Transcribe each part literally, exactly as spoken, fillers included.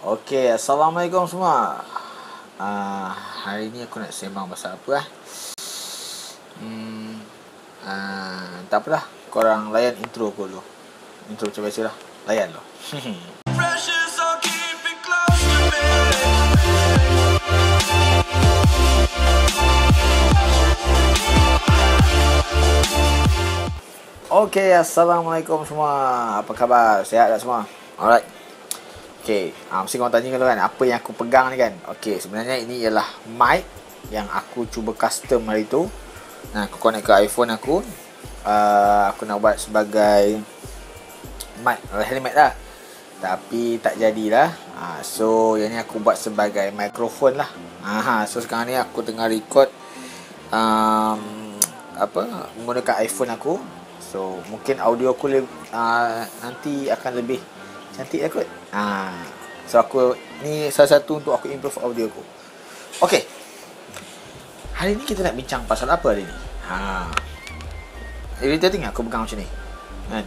Okey, Assalamualaikum semua. uh, Hari ni aku nak sembang pasal apa lah. Hmm, uh, tak apalah, korang layan intro aku dulu. Intro macam biasa lah, layan lo. Okey, Assalamualaikum semua. Apa khabar? Sihat tak semua? Alright. Okey, ha, mesti korang tanya kan apa yang aku pegang ni kan. Okey, sebenarnya ini ialah mic yang aku cuba custom hari tu. Nah, aku connect ke iPhone aku. uh, Aku nak buat sebagai mic helmet lah, tapi tak jadilah. ha, So, yang ni aku buat sebagai mikrofon lah. ha, So, sekarang ni aku tengah record um, apa menggunakan iPhone aku. So, mungkin audio aku le- uh, nanti akan lebih cantik lah kot. ha. So, aku ni salah satu untuk aku improve audio aku. Okay, hari ni kita nak bincang pasal apa hari ni? Ha. Irritating aku pegang macam ni kan?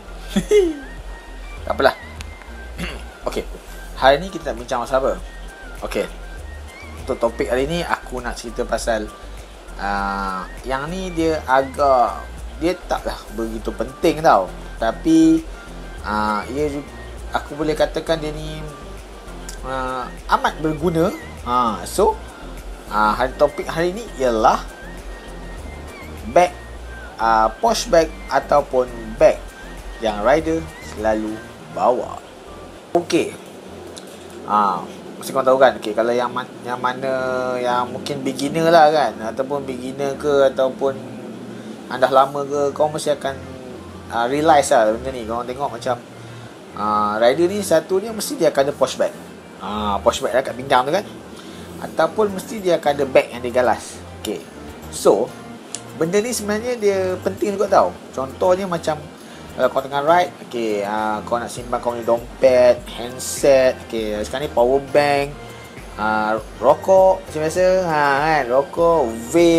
Tak apalah. Okay, hari ni kita nak bincang pasal apa? Okay, untuk topik hari ni aku nak cerita pasal uh, yang ni dia agak, dia taklah begitu penting tau, tapi uh, ia juga, aku boleh katakan dia ni uh, amat berguna. ha, So uh, hari topik hari ni ialah bag, uh, posh bag ataupun bag yang rider selalu bawa. Okey, uh, mesti kau tahu kan. Okay, kalau yang, man, yang mana yang mungkin beginner lah kan, ataupun beginner ke ataupun anda lama ke, kau mesti akan uh, realize lah benda ni. Kau tengok macam Uh, rider ni satu dia mesti dia akan ada posh bag. uh, Posh bag dekat pinggang tu kan, ataupun mesti dia akan ada bag yang digalas. Okay, so benda ni sebenarnya dia penting juga tau. Contohnya macam kalau kau tengah ride, okay, uh, kau nak simpan kau punya dompet, handset, okay, sekarang ni power bank, uh, rokok macam biasa, ha, kan, rokok, vape,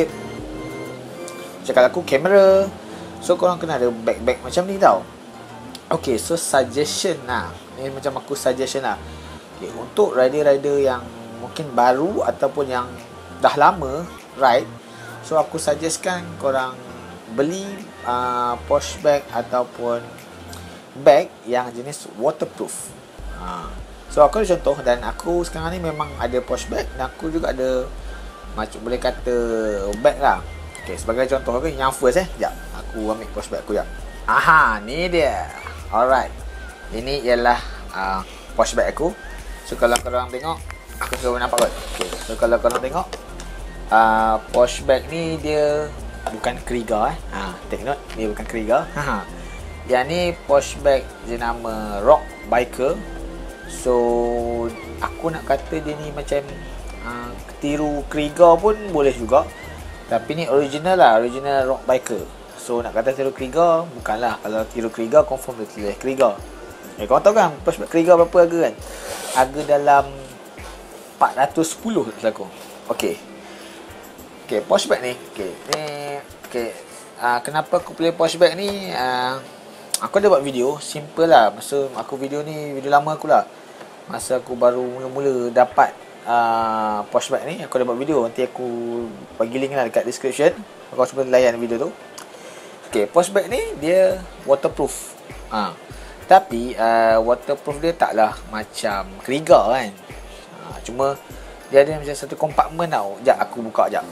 macam kalau aku kamera. So korang kena ada bag-bag macam ni tau. Okay, so suggestion lah. Ni macam aku suggestion lah. Okay, untuk rider-rider yang mungkin baru ataupun yang dah lama ride, so aku suggestkan korang beli uh, posh bag ataupun bag yang jenis waterproof. ha. So aku ada contoh, dan aku sekarang ni memang ada posh bag, dan aku juga ada macam boleh kata bag lah. Okay, sebagai contoh, okay, yang first eh, sekejap aku ambil posh bag aku sekejap. Aha, ni dia. Alright, ini ialah uh, posh bag aku. So kalau korang tengok, aku suruh nampak kot. Okay, so kalau korang tengok, uh, posh bag ni dia bukan Kriega eh. Ha, take note, dia bukan Kriega. Ha. Yang ni posh bag dia nama Rock Biker. So aku nak kata dia ni macam uh, tiru Kriega pun boleh juga, tapi ni original lah, original Rock Biker. So nak kata tiru Kriega, bukanlah. Kalau tiru Kriega, confirm dia tiru Kriega. Eh, korang tahu kan posh bag Kriega berapa harga kan? Harga dalam empat ratus sepuluh tak aku. Okay, okay, posh bag ni, okay, ni, okay, uh, kenapa aku pilih posh bag ni? uh, Aku ada buat video, simple lah. Masa aku video ni, video lama aku lah, masa aku baru mula-mula dapat uh, posh bag ni, aku ada buat video. Nanti aku bagi link lah dekat description, kau cuba layan video tu. Okay, posh bag ni dia waterproof. ha. Tapi uh, waterproof dia taklah macam Kriega kan. ha, Cuma dia ada macam satu kompartmen tau. Sekejap aku buka sekejap.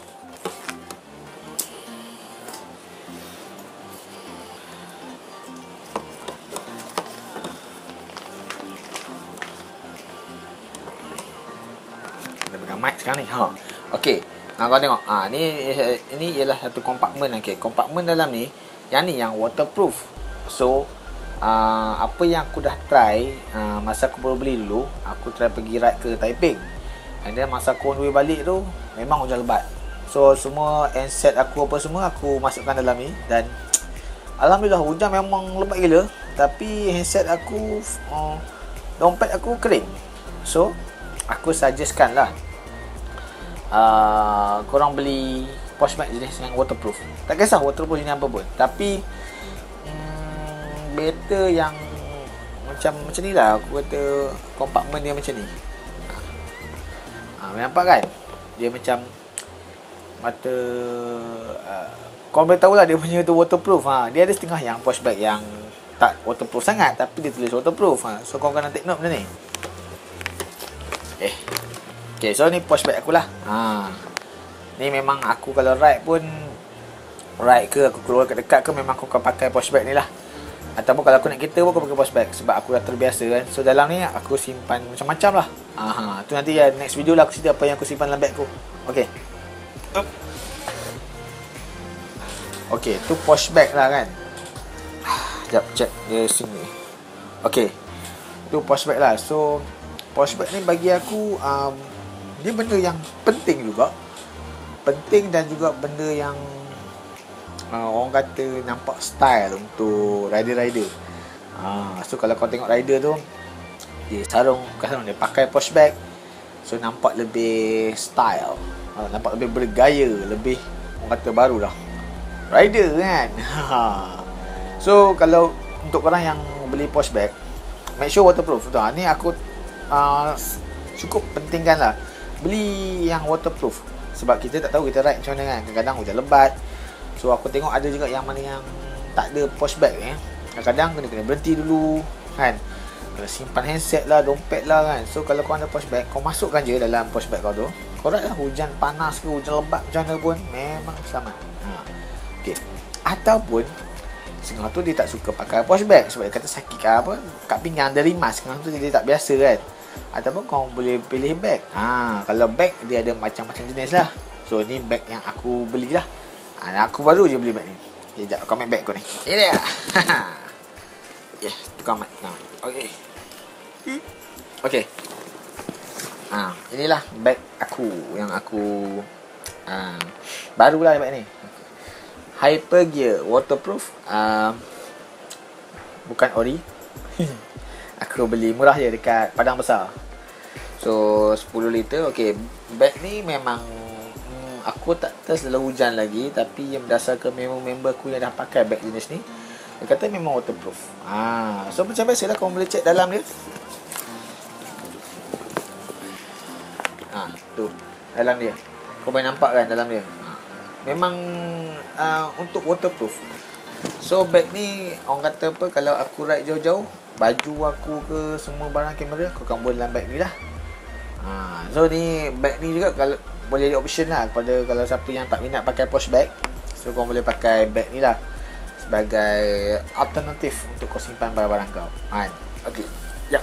Kita pegang mic sekarang ni. ha. Okay, ha, kau tengok. ha, ni, ini ialah satu kompartmen. Okay, kompartmen dalam ni, yang ni yang waterproof. So uh, apa yang aku dah try, uh, masa aku baru beli dulu, aku try pergi ride ke Taiping, and then masa aku on the way balik tu memang hujan lebat. So semua handset aku apa semua aku masukkan dalam ni, dan alhamdulillah hujan memang lebat gila, tapi handset aku, uh, dompet aku kering. So aku suggestkan lah uh, korang beli posh bag jenis yang waterproof. Tak kisah waterproof jenis apa pun, tapi hmm, better yang macam macam ni lah. Aku kata kompartmen dia macam ni. Ha, nampak kan? Dia macam mata uh, kau boleh tahu lah dia punya tu waterproof. Ha, dia ada setengah yang posh bag yang tak waterproof sangat, tapi dia tulis waterproof. Ha, so kau kena take note benda ni. Eh. Okay, so ni posh bag aku lah. Ha. Ni memang aku kalau ride pun, ride ke aku keluar kat dekat ke, memang aku akan pakai posh bag ni lah. Ataupun kalau aku naik kereta pun aku pakai posh bag, sebab aku dah terbiasa kan. So dalam ni aku simpan macam-macam lah. Ha, tu nanti ya, next video lah aku cerita apa yang aku simpan dalam bag aku. Okay. Okay, tu posh bag lah kan. Sekejap, check dia sini. Okay, tu posh bag lah. So posh bag ni bagi aku um, dia benda yang penting juga. Penting dan juga benda yang uh, orang kata nampak style untuk rider-rider. uh, So kalau kau tengok rider tu, dia sarung, bukan sarung, dia pakai posh bag. So nampak lebih style, uh, nampak lebih bergaya, lebih orang kata baru lah rider kan. So kalau untuk korang yang beli posh bag, make sure waterproof. Betul, ni aku uh, cukup pentingkan lah beli yang waterproof. Sebab kita tak tahu kita ride macam mana kan. Kadang-kadang hujan lebat. So aku tengok ada juga yang mana yang tak ada posh bag eh. Kadang-kadang kena kena berhenti dulu kan. Kena simpan handset lah, dompet lah kan. So kalau kau ada posh bag, kau masukkan je dalam posh bag kau tu. Kau ride lah, hujan panas ke, hujan lebat macam mana pun, memang selamat. Ha. Okay. Ataupun setengah tu dia tak suka pakai posh bag sebab dia kata sakit ke apa, kat pinggang dia rimas. Setengah tu dia tak biasa kan. Ataupun kau boleh pilih bag. Ha, kalau bag dia ada macam-macam jenis lah. So ni bag yang aku beli lah. Ha, aku baru je beli bag ni. Okay, sekejap kau main bag kau ni. Ini dia. Yeah, tukar mic. Nah, okay. Okay. Ha, inilah bag aku yang aku ha, barulah bag ni. Hypergear waterproof, uh, bukan ori. Aku beli murah je dekat Padang Besar. So sepuluh liter. Okay, bag ni memang hmm, aku tak tahu selalu hujan lagi, tapi yang berdasarkan member-member aku yang dah pakai bag jenis ni, dia kata memang waterproof. Ah, so macam biasalah kau boleh check dalam dia. Ah, tu dalam dia. Kau boleh nampak kan dalam dia. Memang uh, untuk waterproof. So bag ni orang kata apa, kalau aku ride jauh-jauh, baju aku ke semua barang kamera aku akan buat dalam bag ni lah. Ha, so ni bag ni juga kalau boleh jadi option lah kepada kalau siapa yang tak minat pakai posh bag. So kau boleh pakai bag ni lah sebagai alternatif untuk kau simpan barang-barang kau. Ha, okey. Ya.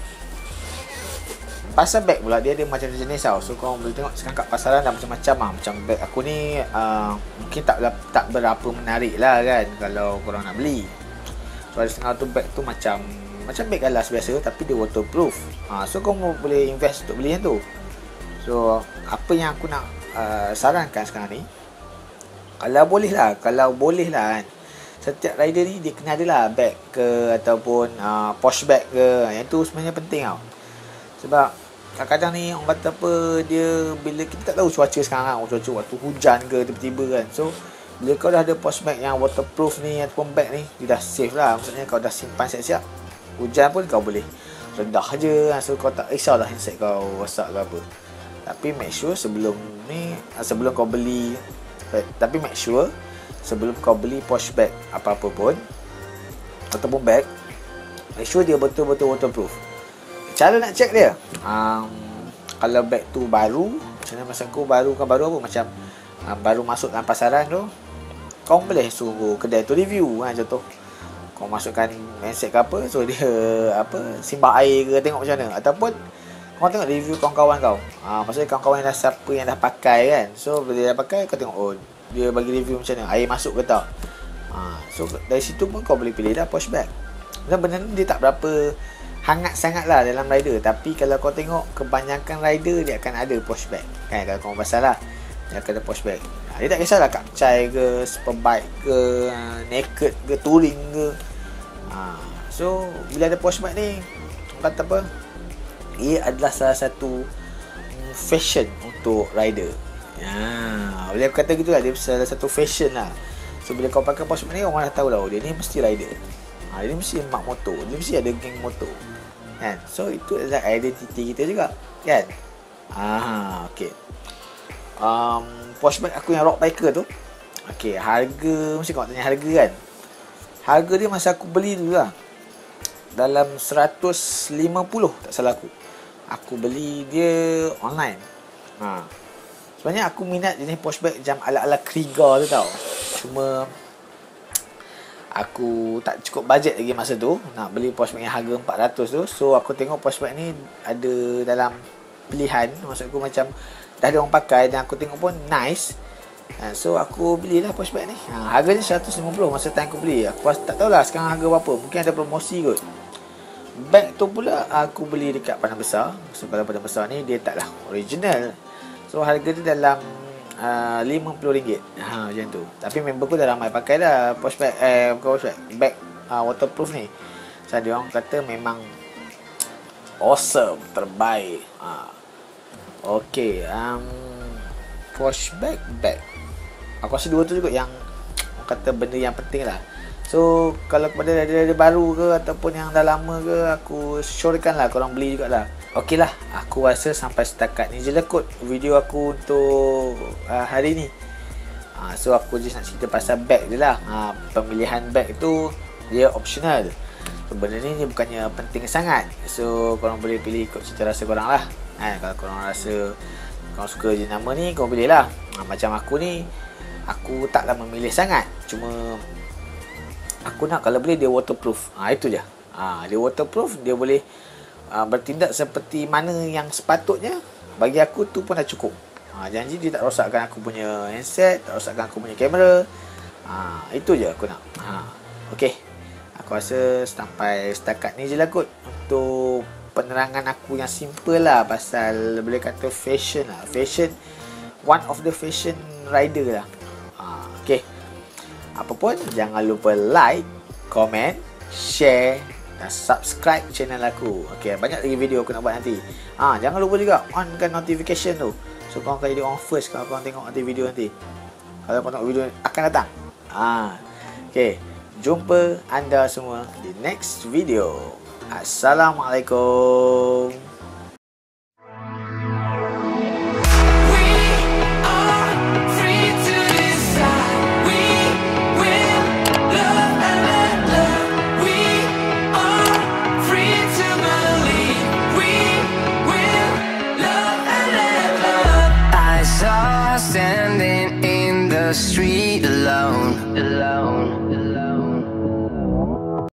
Pasal bag pula dia ada macam jenis tau. So kau boleh tengok sekarang kat pasaran dah macam-macam lah. Macam bag aku ni uh, mungkin tak tak berapa menarik lah kan kalau korang nak beli. So ada setengah tu bag tu macam macam bag galas biasa tapi dia waterproof. Ha, so kau boleh invest untuk beli yang tu. So apa yang aku nak uh, sarankan sekarang ni, kalau boleh lah, kalau boleh lah kan, setiap rider ni dia kena ada lah bag ke ataupun uh, posh bag ke. Yang tu sebenarnya penting tau. Sebab kadang-kadang ni orang kata apa, dia bila kita tak tahu cuaca sekarang kan, cuaca waktu hujan ke tiba-tiba kan. So bila kau dah ada posh bag yang waterproof ni ataupun bag ni, dia dah safe lah. Maksudnya kau dah simpan siap-siap, hujan pun kau boleh rendah je. So kau tak risau lah handset kau rosak ke apa. Tapi make sure sebelum ni, sebelum kau beli, tapi make sure sebelum kau beli posh bag apa-apa pun ataupun bag, make sure dia betul-betul waterproof. Cara nak check dia, um, kalau bag tu baru, macam mana masa aku baru kan baru apa, macam um, baru masuk dalam pasaran tu, kau boleh suruh kedai tu review kan. Contoh kau masukkan handset ke apa, so dia apa simbak air ke, tengok macam mana. Ataupun kau tengok review kawan-kawan kau, ha, maksudnya kawan-kawan yang dah siapa yang dah pakai kan. So bila dia dah pakai, kau tengok oh dia bagi review macam mana, air masuk ke tak. ha, So dari situ pun kau boleh pilih dah posh bag. Dan benda ni dia tak berapa hangat sangat lah dalam rider. Tapi kalau kau tengok kebanyakan rider dia akan ada posh bag kan. Kalau kau pasal lah, dia akan ada posh bag. ha, Dia tak kisahlah kapcai ke, superbike ke, naked ke, touring ke. ha, So bila ada posh bag ni, kata apa, ia adalah salah satu fashion untuk rider. Ya, boleh aku kata gitu lah, dia salah satu fashion lah. So bila kau pakai posh bag ni, orang dah tahu lah, oh, dia ni mesti rider. ha, ha, dia mesti mak motor, dia mesti ada geng motor kan. So itu adalah identiti kita juga kan. Ah, okey. Um, Porsche bag aku yang rock biker tu, okey, harga, mesti kau tanya harga kan. Harga dia masa aku beli dulu lah dalam seratus lima puluh tak salah aku. Aku beli dia online. Ha. Sebenarnya aku minat jenis Porsche bag macam ala-ala Krieger tu tau. Cuma aku tak cukup bajet lagi masa tu nak beli Porsche bag yang harga empat ratus tu. So aku tengok Porsche bag ni ada dalam pilihan, maksud aku macam dah ada orang pakai dan aku tengok pun nice. Ha, so aku belilah Porsche bag ni. Ha, harganya seratus lima puluh masa time aku beli. Aku tak tahulah sekarang harga berapa. Mungkin ada promosi kot. Bag tu pula aku beli dekat Padang Besar. So kalau Padang Besar ni dia taklah original. So harga dia dalam Uh, lima puluh ringgit. Ha, macam tu. Tapi member aku dah ramai pakai dah Porsche bag, eh bukan Porsche bag, bag uh, waterproof ni. So dia orang kata memang awesome, terbaik. Ha. Okay, um, Porsche bag, bag. Aku rasa dua tu juga yang orang kata benda yang penting lah. So kalau kepada ada-ada baru ke ataupun yang dah lama ke, aku syorkan lah korang beli jugalah. Okey lah, aku rasa sampai setakat ni je lah kot video aku untuk uh, hari ni. uh, So aku just nak cerita pasal bag je lah. uh, Pemilihan bag tu dia optional. So benda ni, ni bukannya penting sangat. So korang boleh pilih ikut cita rasa korang lah. eh, Kalau korang rasa korang suka je nama ni, korang pilih lah. uh, Macam aku ni, aku taklah memilih sangat. Cuma aku nak kalau boleh dia waterproof. Ah, itu je. Ah, dia waterproof, dia boleh uh, bertindak seperti mana yang sepatutnya. Bagi aku tu pun dah cukup. Ah, janji dia tak rosakkan aku punya handset, tak rosakkan aku punya kamera. Ah, itu je aku nak. Ah, okey. Aku rasa sampai setakat ni je lah kot untuk penerangan aku yang simple lah pasal boleh kata fashion lah. Fashion, one of the fashion rider lah. Ah, okey. Apa pun, jangan lupa like, komen, share dan subscribe channel aku. Okay, banyak lagi video aku nak buat nanti. Ah, jangan lupa juga onkan notification tu. So korang akan jadi orang first kalau korang tengok nanti video nanti. Kalau korang tengok video akan datang. Ah, okay, jumpa anda semua di next video. Assalamualaikum.